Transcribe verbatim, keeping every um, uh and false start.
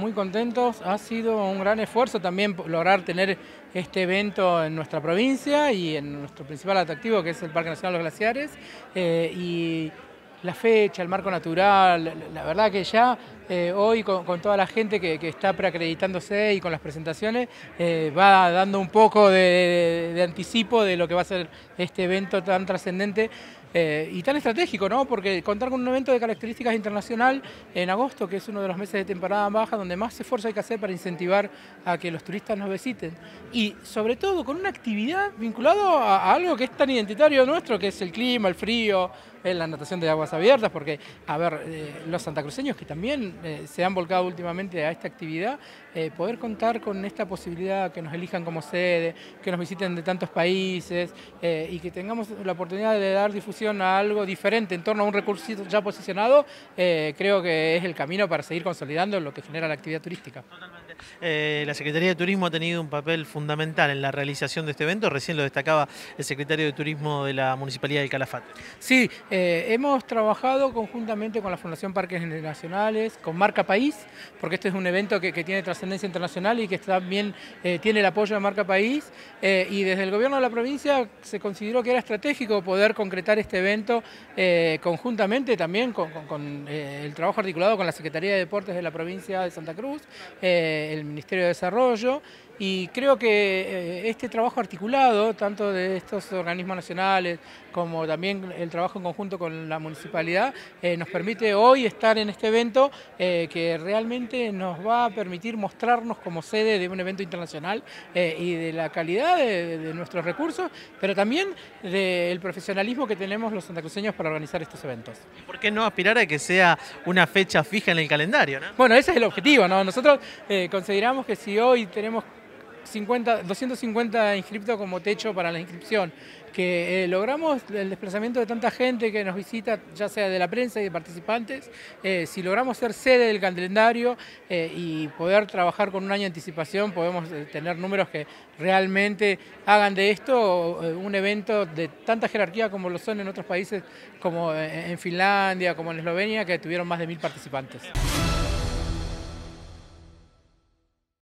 muy contentos. Ha sido un gran esfuerzo también lograr tener este evento en nuestra provincia y en nuestro principal atractivo, que es el Parque Nacional Los Glaciares. Eh, y la fecha, el marco natural, la verdad que ya eh, hoy con, con toda la gente que, que está preacreditándose y con las presentaciones, eh, va dando un poco de, de, de anticipo de lo que va a ser este evento tan trascendente. Eh, y tan estratégico, ¿no? Porque contar con un evento de características internacional en agosto, que es uno de los meses de temporada baja, donde más esfuerzo hay que hacer para incentivar a que los turistas nos visiten. Y sobre todo con una actividad vinculada a, a algo que es tan identitario nuestro, que es el clima, el frío, eh, la natación de aguas abiertas, porque, a ver, eh, los santacruceños que también eh, se han volcado últimamente a esta actividad, eh, poder contar con esta posibilidad, que nos elijan como sede, que nos visiten de tantos países eh, y que tengamos la oportunidad de dar difusión a algo diferente en torno a un recurso ya posicionado, eh, creo que es el camino para seguir consolidando lo que genera la actividad turística. Totalmente. Eh, la Secretaría de Turismo ha tenido un papel fundamental en la realización de este evento, recién lo destacaba el Secretario de Turismo de la Municipalidad del Calafate. Sí, eh, hemos trabajado conjuntamente con la Fundación Parques Nacionales, con Marca País, porque este es un evento que, que tiene trascendencia internacional y que también eh, tiene el apoyo de Marca País, eh, y desde el gobierno de la provincia se consideró que era estratégico poder concretar este evento eh, conjuntamente también con, con, con eh, el trabajo articulado con la Secretaría de Deportes de la provincia de Santa Cruz, eh, el Ministerio de Desarrollo, y creo que eh, este trabajo articulado, tanto de estos organismos nacionales como también el trabajo en conjunto con la municipalidad, eh, nos permite hoy estar en este evento eh, que realmente nos va a permitir mostrarnos como sede de un evento internacional eh, y de la calidad de, de nuestros recursos, pero también del profesionalismo que tenemos los santacruceños para organizar estos eventos. ¿Por qué no aspirar a que sea una fecha fija en el calendario, ¿no? Bueno, ese es el objetivo, ¿no? Nosotros eh, consideramos que si hoy tenemos cincuenta, doscientos cincuenta inscriptos como techo para la inscripción, que eh, logramos el desplazamiento de tanta gente que nos visita, ya sea de la prensa y de participantes, eh, si logramos ser sede del calendario eh, y poder trabajar con un año de anticipación, podemos eh, tener números que realmente hagan de esto eh, un evento de tanta jerarquía como lo son en otros países, como en Finlandia, como en Eslovenia, que tuvieron más de mil participantes.